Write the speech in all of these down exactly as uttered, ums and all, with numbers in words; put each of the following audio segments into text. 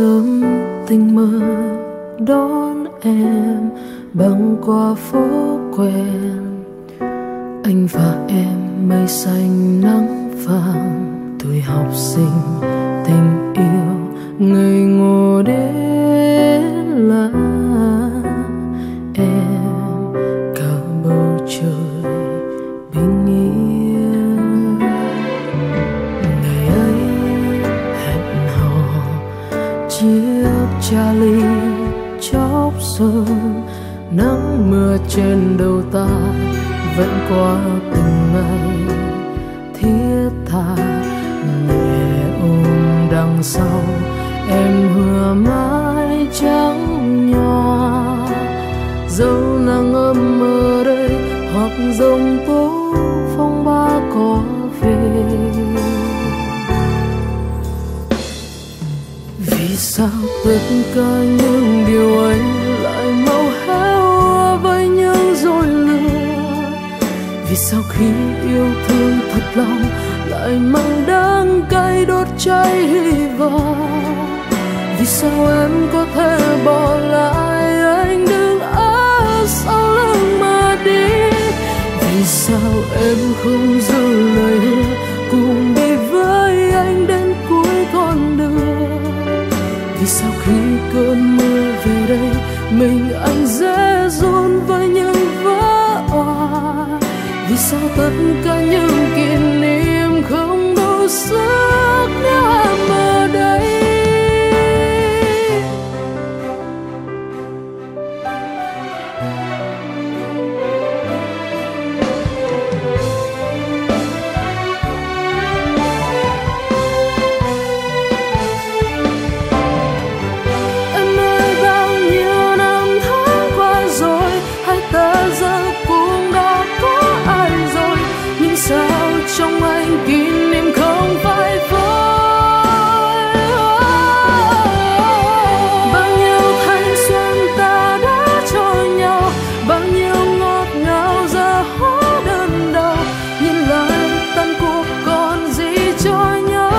sớm tình mơ đón em băng qua phố quen, anh và em mây xanh nắng vàng, tuổi học sinh tình yêu ngây ngô đến lạ em cả bầu trời bình yên. Ngày ấy hẹn hò chiếc Charlie chóp sơn, nắng mưa trên đầu ta vẫn qua từng ngày thiết tha. Nhẹ ôm đằng sau em hứa mãi trắng nhòa, dẫu nắng ấm ở đây hoặc giông tố phong ba có về. Vì sao tất cả những điều ấy lại mau héo với những dối lừa? Vì sao khi yêu thương thật lòng lại mang đắng cay đốt cháy hy vọng? Vì sao em có thể bỏ lại anh đứng ở sau lưng mà đi? Vì sao em không giữ lời hứa cùng đi với anh đến cuối con đường? Vì sao khi cơn mưa về đây mình anh dễ run với những vỡ òa? Vì sao tất cả những kỷ niệm không đủ sức nếu em ở đây? Em ơi, bao nhiêu năm tháng qua rồi, hai ta giờ cũng đã có ai rồi, nhưng sao trong anh kỷ niệm không phai phai? Bao nhiêu thanh xuân ta đã cho nhau, bao nhiêu ngọt ngào giờ hóa đơn đầu, nhìn lại tan cuộc còn gì cho nhau?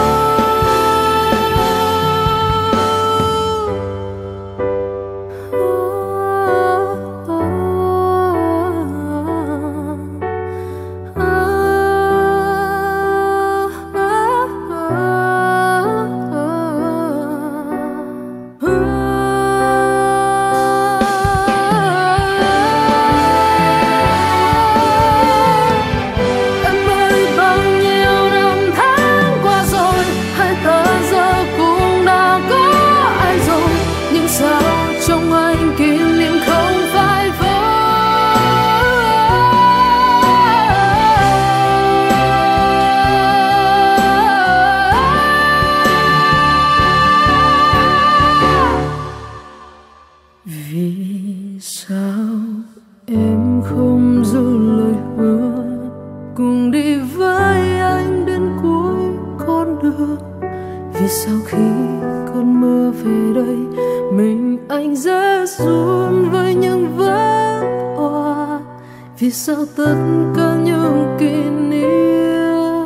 Vì sao em không giữ lời hứa cùng đi với anh đến cuối con đường? Vì sao khi cơn mưa về đây mình anh dễ run với những vết oa? Vì sao tất cả những kỷ niệm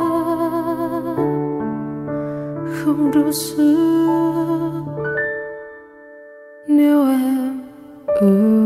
không đủ sức nếu em ở